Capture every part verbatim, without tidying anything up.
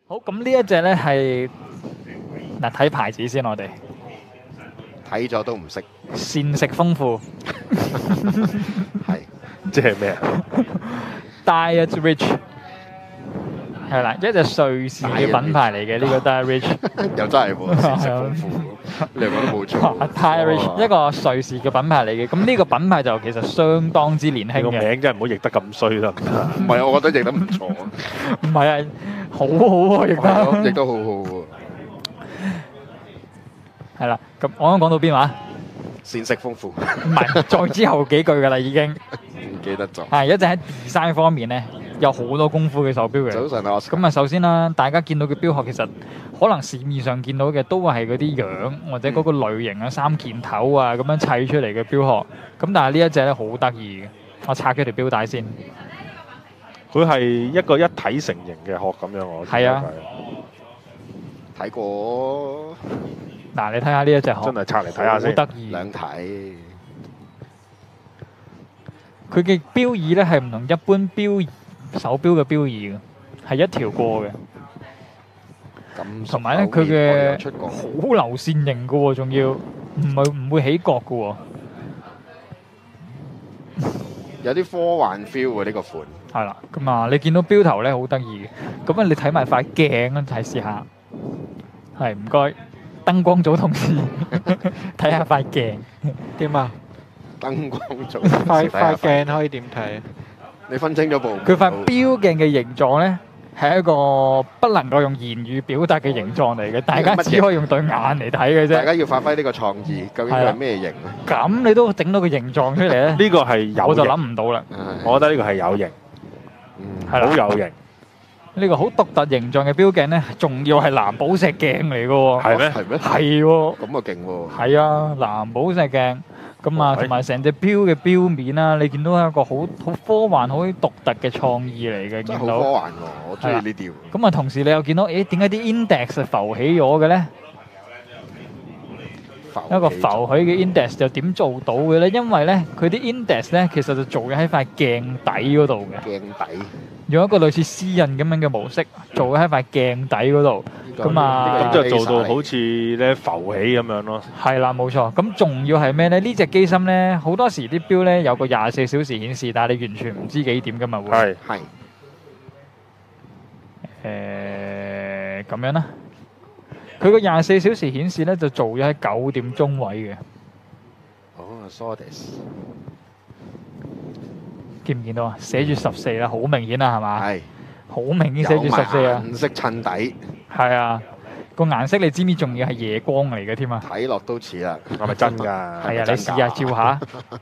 好，咁呢一隻咧係嗱睇牌子先，我哋睇咗都唔識， 膳食豐富係即係咩啊？ ，Diet Rich 係啦，一隻瑞士嘅品牌嚟嘅呢個 Diet Rich。 又真係喎，膳食豐富，你又講得冇錯。 Diet Rich 一個瑞士嘅品牌嚟嘅，咁呢個品牌就其實相當之年輕你個嘅， 名真係唔好譯得咁衰得唔得？ 唔係，我覺得譯得唔錯， 唔係啊，好好啊，亦係咯都譯得好好喎。 係啦。咁我啱講到邊話？ 膳食豐富，唔唔係，再之後幾句噶啦已經。 記得咗。 係一隻喺 design 方面咧，有好多功夫嘅手錶嘅。 早晨啊， 咁啊，首先啦，大家見到嘅錶殼其實可能市面上見到嘅都係嗰啲樣或者嗰個類型啊、三件頭啊咁樣砌出嚟嘅錶殼。咁但係呢一隻咧好得意嘅，我拆咗條錶帶先。 佢係一個一體成型嘅殼咁樣，我係啊睇過嗱，你睇下呢一隻殼， 真係拆嚟睇下好先。 得意。 兩睇， 佢嘅錶耳咧係唔同一般錶手錶嘅錶耳嘅，係一條過嘅， 咁同埋咧佢我有嘅出過， 好流線型嘅喎，仲要唔係唔會起角嘅喎。 有啲科幻 feel 喎呢個款。 係啦，咁啊，你見到錶頭咧好得意嘅，咁啊你睇埋塊鏡啊，睇試下，係唔該，燈光組同事睇下塊鏡， 點啊？ 燈光組， 塊睇下塊鏡可以點睇啊？ 你分清咗部。 佢塊錶鏡嘅形狀咧係一個不能夠用言語表達嘅形狀嚟嘅，大家只可以用對眼嚟睇嘅啫。 大家要發揮呢個創意，究竟佢係咩型咧？ 咁你都整到個形狀出嚟咧， 呢個係有我就型， 諗唔到啦。 我覺得呢個係有型， 嗯係啦好有型， 呢個好獨特形狀嘅錶鏡咧，仲要係藍寶石鏡嚟嘅喎。 係咩？ 係咩？ 係喎。 咁啊勁喎！ 係啊，藍寶石鏡咁啊， 哇同埋成隻錶嘅錶面啦，你見到係一個好好科幻、好獨特嘅創意嚟嘅， 真係見到。 好科幻喎！我中意呢啲喎。 咁啊，同時你又見到，誒點解啲 index 係浮起咗嘅咧？一個浮起嘅 index 就點做到嘅咧？因為咧，佢啲 index 咧其實就做咗喺塊鏡底嗰度嘅， 鏡底， 用一個類似絲印咁樣嘅模式做咗喺塊鏡底嗰度。咁啊咁就做到好似咧浮起咁樣咯。 係啦，冇錯。咁仲要係咩咧？呢隻機芯咧，好多時啲錶咧有個廿四小時顯示，但係你完全唔知幾點噶嘛會。 係係誒咁樣啦。佢個廿四小時顯示咧就做咗喺九點鐘位嘅， 哦 s o d i s 見唔見到啊？寫住十四啦，好明顯啦，係嘛？ 係好明顯寫住十四啊！ 顏色襯底， 係啊，個顏色你知唔知仲要係夜光嚟嘅添啊？ 睇落都似啦。 係咪真㗎？ 係啊，你真㗎試下照下。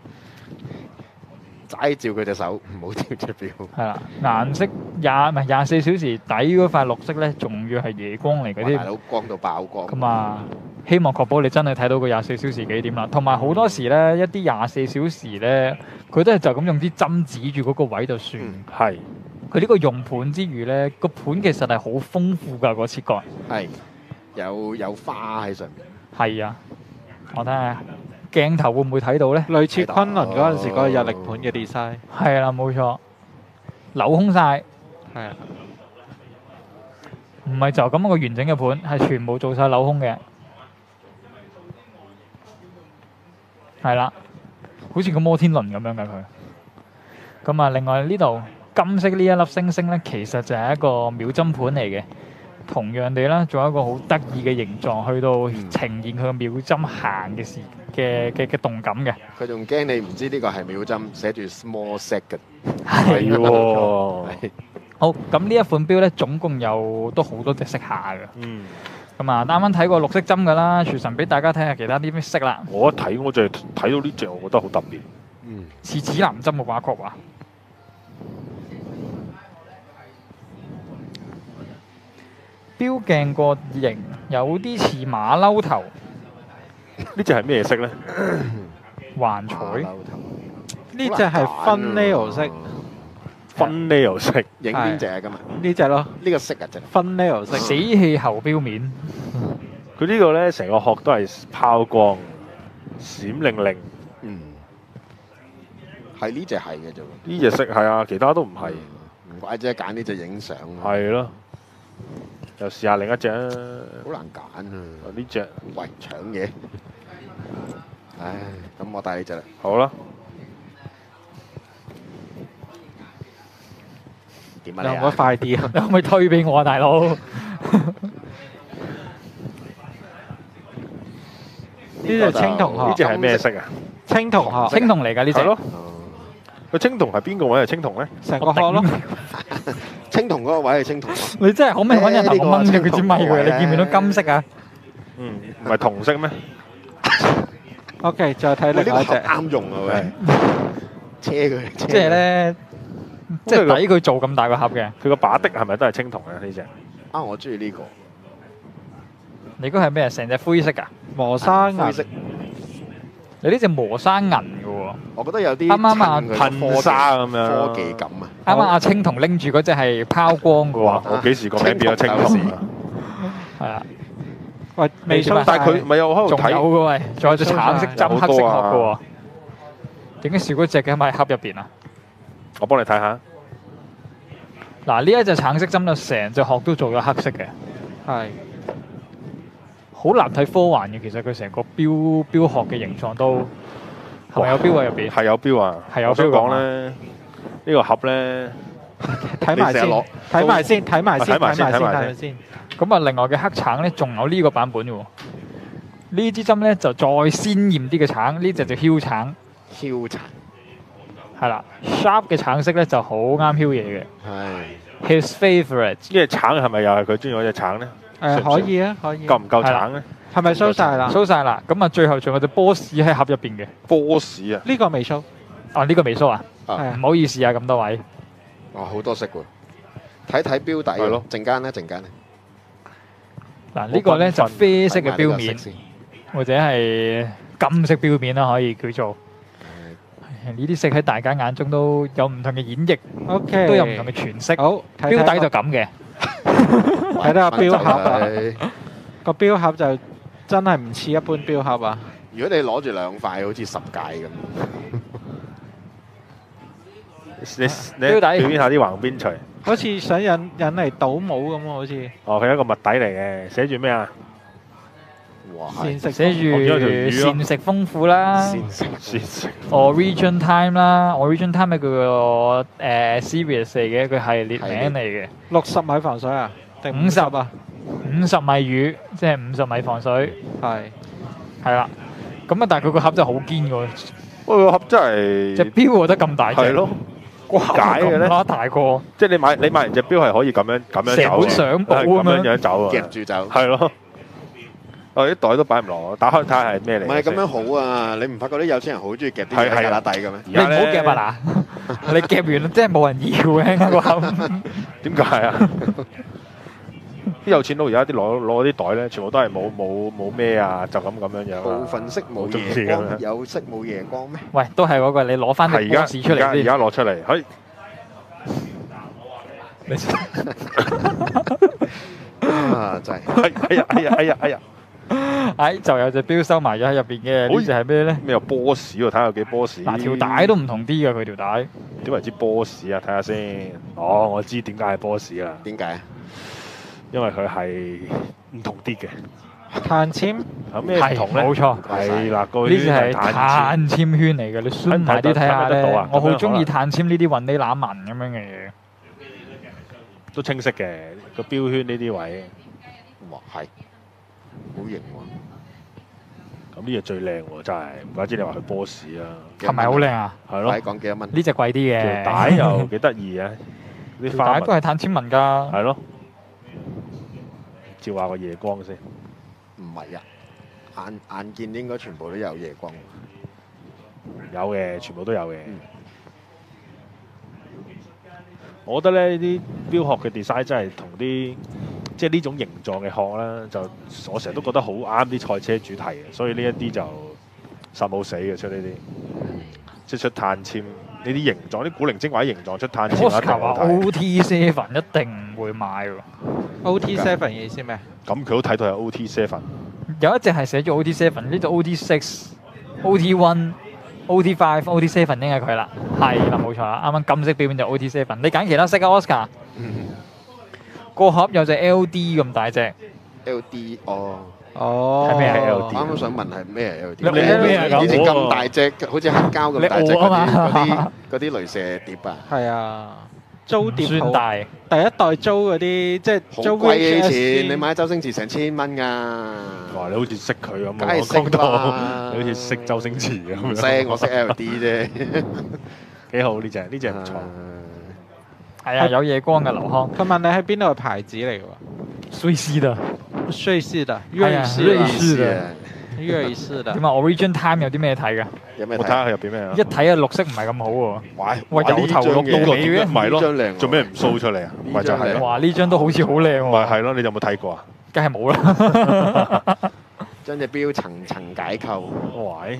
齋照佢隻手，唔好照隻錶。 係啦，顏色廿唔係廿四小時底嗰塊綠色咧，仲要係夜光嚟嘅添哇大。佬光到爆光。 咁啊，希望確保你真係睇到個廿四小時幾點啦。同埋好多時咧，一啲廿四小時咧，佢都係就咁用啲針指住嗰個位就算。 嗯係佢呢個用盤之餘咧，個盤其實係好豐富㗎，個切割。 係有有花喺上面。 係啊，我睇下鏡頭會唔會睇到咧？ 類似昆侖嗰陣時嗰個日曆盤嘅 design， 係啦，冇錯，鏤空晒， 係啊， 唔係就咁一個完整嘅盤，係全部做晒鏤空嘅。係啦，好似個摩天輪咁樣嘅佢。咁啊，另外呢度金色呢一粒星星咧，其實就係一個秒針盤嚟嘅。同樣地啦，仲有一個好得意嘅形狀，去到呈現佢個秒針行嘅時嘅嘅嘅動感嘅。 佢仲驚你唔知呢個係秒針，寫住 small second。 係喎。 係好，咁呢一款錶咧，總共有都好多隻色下嘅。 嗯， 咁啊，啱啱睇過綠色針噶啦，廚神俾大家睇下其他啲咩色啦， 我一睇我就係睇到呢隻，我覺得好特別。 嗯， 似指南針嘅畫角啊。錶鏡個形有啲似馬騮頭呢隻係咩色咧？ 環彩， 馬騮頭呢只係 thumbnail 色， 分 nail 色， 影邊隻啊？今日呢只咯呢個色啊，真係 ，thumbnail 色， 死氣喉錶面， 佢呢個咧成個殼都係拋光，閃靈靈。 嗯，係呢隻係嘅啫喎。 呢隻色係啊，其他都唔係。 唔怪之揀呢隻影相。 係咯， 又試下另一隻啊！ 好難揀啊！ 呢隻喂，搶嘢！唉，咁我帶呢隻啦。 好啦， 點啊有冇得你啊？ 快啲啊？ 你可唔可以推俾我啊，大佬？ 呢隻青銅呢殼， 隻係咩色啊？ 青銅殼， 青銅嚟㗎呢隻。 係咯， 哦個青銅係邊個位係青銅咧？ 成個殼咯。 青銅嗰個位係青銅啊。 你真係可唔可以揾人同我掹咗佢支咪佢？你見唔見到金色啊？ 嗯，唔係銅色咩？ OK，再睇喂，呢個盒另外一隻。 啱用啊喂！車佢， 即係咧，即係抵佢做咁大個盒嘅。 佢個把的係咪都係青銅啊？呢隻啊，我中意呢個你嗰係咩？成隻灰色㗎？ 磨砂銀， 灰色， 你呢隻磨砂銀嘅喎。 我覺得有啲啱啱啊襯佢個噴砂咁樣科技感啊！ 啱啱阿青銅拎住嗰隻係拋光嘅哇！ 喎。 我幾時個名變咗青銅啊？ 係啊， 喂，未你點啊收晒但係佢。咪有喺度仲有睇， 嘅喂，仲有隻橙色針有好黑色多啊殼嘅喎。點解少嗰隻嘅喺盒入邊啊？ 我幫你睇下。 嗱，呢一隻橙色針就成隻殼都做咗黑色嘅， 係好難睇科幻嘅。其實佢成個標標殼嘅形狀都係咪有標喺入邊？ 係有標啊！ 係有我想標㗎講咧，呢個盒咧， 睇埋先你成日攞， 睇埋先，睇埋先， 睇埋先睇埋先， 睇埋睇埋先。 咁啊，另外嘅黑橙咧，仲有呢個版本嘅喎。呢支針咧就再鮮豔啲嘅橙，呢隻就囂橙， 囂殘係啦。Sharp 嘅橙色咧就好啱囂嘢嘅。 係 His favourite 呢隻橙係咪又係佢中意嗰隻橙咧？ 誒，可以啊，可以。 夠唔夠橙咧？ 係咪收晒啦？ 收晒啦。咁啊，最後仲有隻波士喺盒入邊嘅。 波士啊！ 呢個未收， 哦，呢個未收啊？ 啊！ 係啊唔好意思啊，咁多位。 哇，好多色喎！睇睇標底係咯喎，陣間咧，陣間咧。 嗱，呢個咧就啡色嘅睇埋呢個標面色，先或者係金色標面啦，可以叫做。呢啲色喺大家眼中都有唔同嘅演繹， OK， 都有唔同嘅詮釋。 好，睇標底睇就咁嘅。 睇下標盒啊係個標盒就真係唔似一般標盒啊！ 如果你攞住兩塊，好似十戒咁。 你你標底表演下啲橫邊錘。 好似想引引嚟倒帽咁喎，好似哦，佢係一個物底嚟嘅，寫住咩啊？ 哇！ 膳食寫住我見到條魚咯膳食豐富啦先食先食 ，Origin Time 啦，Origin Time 係佢個誒 series 嚟嘅，佢系列名嚟嘅。 六十米防水啊，定五十五十啊？ 五十米魚，即係五十米防水， 係係啦。咁啊，但係佢個盒就好堅喎， 喂，個盒真係隻錶我覺得咁大隻， 係咯， 哇解嘅咧咁啦大個， 即係你買你買完隻錶係可以咁樣咁樣成本走嘅，係相簿咁咁樣樣。 樣走啊， 夾住走。 係咯。我啲袋都擺唔落，打開睇下係咩嚟。 唔係咁樣好啊！你唔發覺啲有錢人好中意夾啲係係嘢喺底嘅咩？ 你唔好夾啊嗱，你夾完真係冇人要嘅個盒。 點解啊？啲有錢佬而家啲攞攞啲袋咧，全部都係冇冇冇咩啊，就咁咁樣樣啊。 部分色冇好中意夜光， 咁樣有色冇夜光咩？ 喂，都係嗰個，你攞翻係而家啲波士出而家而嚟先。 家攞出嚟，可以啊，真係哎呀哎呀哎呀哎呀！ 哎，就有隻錶收埋咗喺入邊嘅， 好呢隻係咩咧？ 咩有波士喎？睇下有幾波士。 嗱，條帶都唔同啲嘅，佢條帶。 點為之波士啊？睇下先。哦，我知點解係波士啦， 點解啊？ 因為佢係唔同啲嘅。 碳纖有咩唔係同咧？ 冇錯， 係啦，個呢隻係圈係碳碳纖圈嚟嘅，你 zoom 埋啲睇下咧睇唔睇得到啊。 我好咁樣可能中意碳纖呢啲混呢攬紋咁樣嘅嘢。 都清晰嘅個標圈呢啲位。 哇，係好型喎！ 咁呢隻最靚喎，真係唔怪之你話佢波士啦。 係咪好靚啊？ 係咯快，講幾多蚊？ 呢隻貴啲嘅。 條帶又幾得意啊！啲條花紋帶都係碳纖紋㗎。 係咯，照下個夜光先。 唔係啊，眼眼見應該全部都有夜光。 有嘅，全部都有嘅。 嗯我覺得咧，呢啲標殼嘅 design 真係同啲即係呢種形狀嘅殼啦，就我成日都覺得好啱啲賽車主題嘅，所以呢一啲就實冇死嘅出呢啲，即係出碳纖呢啲形狀，啲古靈精怪形狀出碳纖一定 Oscar 話好睇。 O T seven 一定唔會買喎。 O T seven 意思咩？ 咁佢都睇到係 O T seven， 有一隻係寫咗 O T seven，呢度 O T six、O T one、O T five、O T seven 應該係佢啦。係啦，冇錯啦，啱啱金色表面就 O T seven。你揀其他色啊，Oscar。 嗯， 嗰個盒有隻 L D 咁大隻， L D 哦， 哦， 係咩啊我啱啱想問係咩 L D？ 你屙咩啊咁以前咁大隻，好似黑膠咁大隻你屙嗰啲啊嘛嗰啲嗰啲雷射碟啊， 係啊，租碟好算大。 第一代租嗰啲即係好租貴嘅以 V H S 前，你買周星馳成千蚊㗎。 哇！你好似識佢咁梗係識講到， 啦你好似識周星馳咁唔樣。 識，我識 L D 啫。 幾好呢只，呢只唔錯。 係啊，有夜光嘅留康， 佢問你係邊度嘅牌子嚟嘅喎？ 瑞士的。 瑞士的， 係瑞啊士的， 瑞士的瑞士的點。啊？Origin Time 有啲咩睇㗎？ 有咩睇？ 我睇下佢入邊咩啊一？睇啊，綠色唔係咁好喎。 哇！ 哇由頭綠到呢個尾嘅唔係咯， 呢張靚喎做咩唔 show 出嚟啊？咪就係咯， 哇！呢張都好似好靚喎， 咪係咯，你有冇睇過啊？ 梗係冇啦。 將隻錶層層解構， 喂，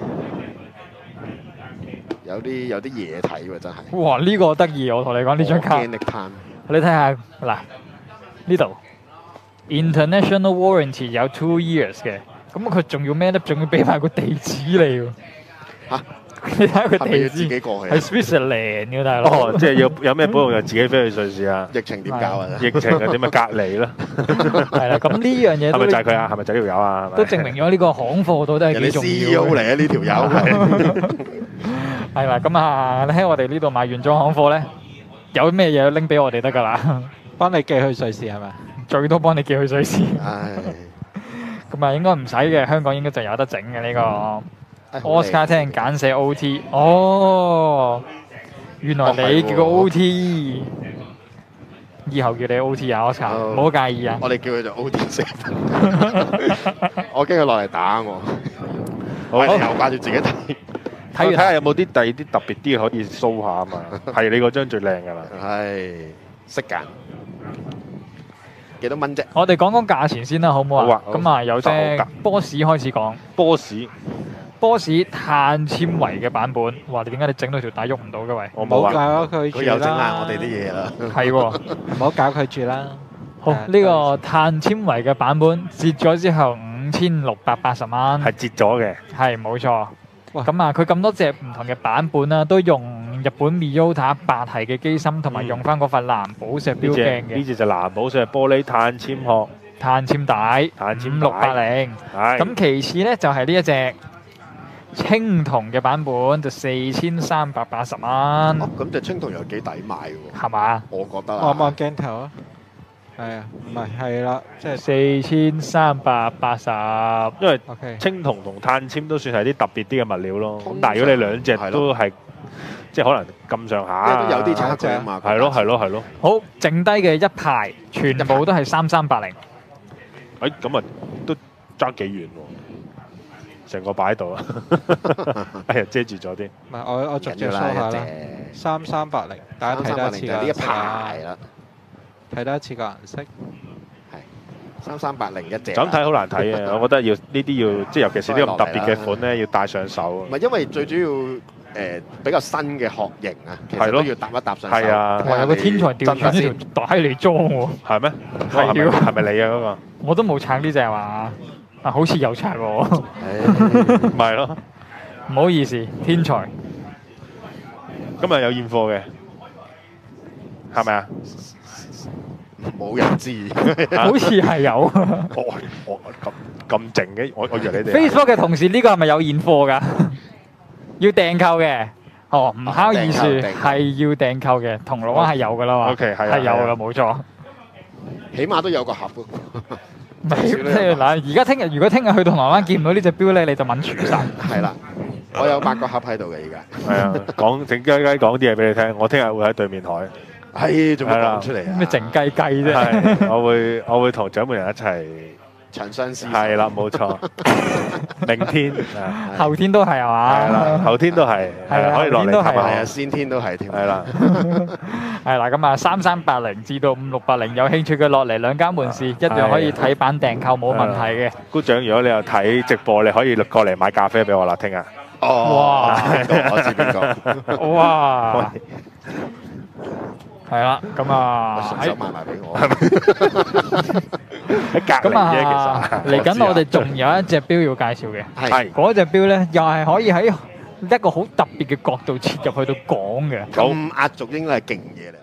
有啲有啲嘢睇喎，真係。 哇！呢個得意，我同你講呢張卡， Organic Time 你睇下嗱呢度 International Warranty 有 two years 嘅，咁佢仲要咩咧？仲要俾埋個地址你喎。 嚇， 你睇下個係咪地要自己址過去啊係 Switzerland 嘅大佬。 哦，即係有有咩保用就自己飛去瑞士啊？ 疫情點搞啊？ 疫情係點啊？隔離啦， 係啦，咁呢樣嘢係都咪就係佢啊？係咪就呢條友啊？係咪都證明咗呢個行貨到底係人哋幾重 C E 要 O 嘅。 嚟啊！呢條友係啦，咁啊，你喺我哋呢度買原裝行貨咧，有咩嘢拎俾我哋得㗎啦？ 幫你寄去瑞士係咪？ 最多幫你寄去瑞士。 唉， 咁啊，應該唔使嘅，香港應該就有得整嘅呢個。 唉好靚 Oscar 聽簡寫 O T，哦，原來你叫個 O T，以後叫你 O T 啊，Oscar， 哦唔好介意啊。 我哋叫佢做 O T 四，我驚佢落嚟打我。 好我哋又掛住自己睇。 睇睇完下有冇啲第二啲特別啲嘅可以 show 下啊嘛。係你嗰張最靚㗎啦。 唉，識揀幾多蚊啫？ 我哋講講價錢先啦，好唔好啊？ 好啊咁啊，由隻好㗎波士開始講， 波士， 波士碳纖維嘅版本，哇！你點解你整到條帶喐唔到嘅喂？ 我冇唔好搞啊。 佢住佢又整爛啦， 我哋啲嘢啦。 係喎， 唔好搞佢住啦。 好呢個碳纖維嘅版本折咗之後五千六百八十蚊， 係折咗嘅， 係冇錯。 哇咁啊，佢咁多隻唔同嘅版本啦，都用日本 Miyota 八系嘅機芯，同埋嗯用翻嗰塊藍寶石標呢隻鏡嘅呢隻就藍寶石玻璃碳纖殼， 碳纖帶， 碳纖帶五六八零。 係咁其次咧就係呢一隻青銅嘅版本，就四千三百八十蚊， 哦，咁隻青銅又幾抵買喎， 係嘛？ 我覺得望望啊。 鏡頭啊，係啊，唔係係啦，即係四千三百八十， 因為 OK。 青銅同碳纖都算係啲特別啲嘅物料咯。咁通常但係如果你兩隻係咯都係即係可能咁上下啊， 因為都有啲差距啊嘛。 係咯係咯係咯。 好，剩低嘅一排全部都係三三八零， 誒咁啊都爭幾遠喎，成個擺喺度啊！哎呀遮住咗啲。 唔係我我逐隻緊 show 要下啦， 啦， 三三八零，大家睇多一次個就係呢一顏色啊排啦， 睇多一次個顏色。 三三八零一隻。 就咁睇好難睇嘅，我覺得要呢啲要即係尤其是呢咁特別嘅款咧，要帶上手唔。係因為最主要誒比較新嘅殼型啊，其係咯實都要搭一搭上手。 係啊哇！有個天才調轉呢條帶嚟裝喎， 係咩？ 係係咪喎係咪你啊嗰個？ 我都冇拆呢只係嘛？啊，好似有拆喎， 誒唔係咯， 唔好意思，天才。 今日有現貨嘅，係咪啊？ 冇人知。 啊好似係有。 我我咁咁靜嘅，我我以為你哋 Facebook 嘅同事呢個係咪有現貨㗎？要訂購嘅。哦，唔考二樹訂購訂購係要訂購嘅，銅鑼灣係有㗎啦嘛。 OK，係啊係啊係有㗎，冇錯。 起碼都有個盒喎。 唔係即係嗱，而家聽日如果聽日去銅鑼灣見唔到呢隻錶咧，你就問全晒。 係啦，我有八個盒喺度嘅而家。 係啊，講靜雞雞講啲嘢俾你聽，我聽日會喺對面台。 係，做乜係啦講出嚟啊？ 咩靜雞雞啫？ 係，我會我會同獎門人一齊。 長相廝守。 係啦，冇錯。明天啊， 後天都係係嘛？ 係啦，後天都係， 係啊可以落嚟後天都係探係啊， 下。 先天都係添。 係啦， 係啦，咁啊三三八零至到五六八零有興趣嘅落嚟兩間門市，一樣可以睇版訂購冇問題嘅。 姑丈，如果你有睇直播，你可以過嚟買咖啡俾我啦，聽日。 哦， 哇我知邊個。 哇！係啦，咁啊順手賣埋俾我。 喺隔離咁啊啫，其實。 嚟緊我哋仲有一隻錶要介紹嘅。 係。 係嗰隻錶咧，又係可以喺一個好特別嘅角度切入去到講嘅。 咁壓軸應該係勁嘢嚟。